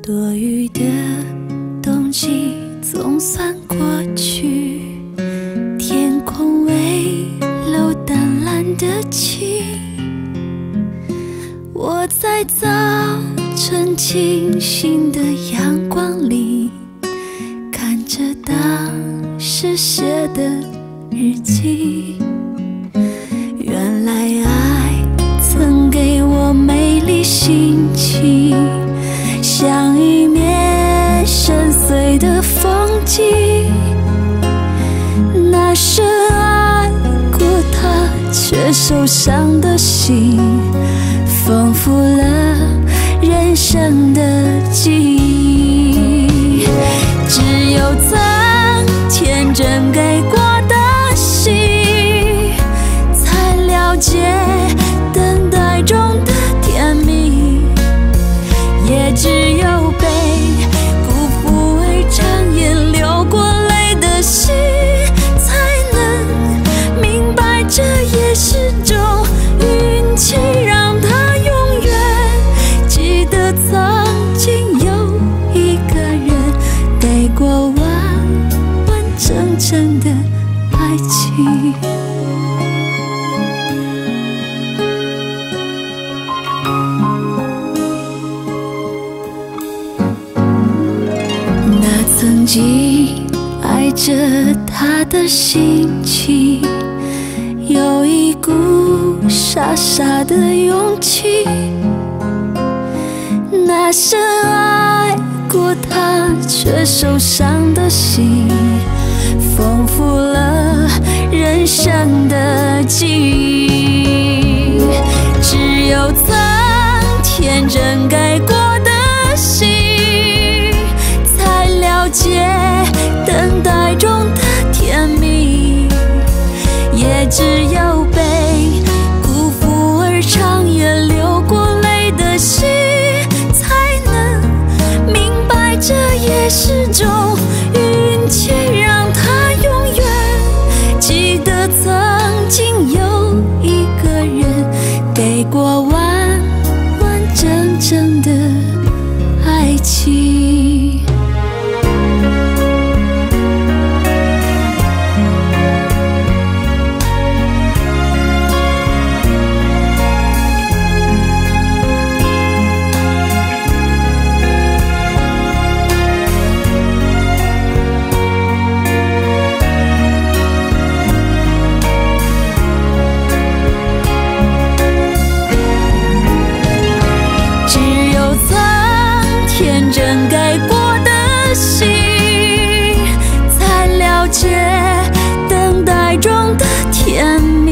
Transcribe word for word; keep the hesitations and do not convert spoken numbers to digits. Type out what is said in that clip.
多余的冬季总算过去，天空微露淡蓝的晴。我在早晨清新的阳光里，看着当时写的日记。原来爱曾给我美丽心情，像一面深邃的风景。那深爱过他却受伤的心，丰富了人生的记忆。只有曾天真给过的心，才了解等待中的甜蜜。也只有被辜负而长夜流过泪的心，才能明白这也是种运气，让他永远记得曾经有一个人给过完完整整的爱情。曾经爱着他的心情，有一股傻傻的勇气。那深爱过他却受伤的心，丰富了人生的记忆。只有曾天真给过的心，了解等待中的甜蜜。也只有被辜负而长夜流过泪的心，才能明白这也是种运气，让他永远记得曾经有一个人给过完完整整的爱情。天真给过的心，才了解等待中的甜蜜。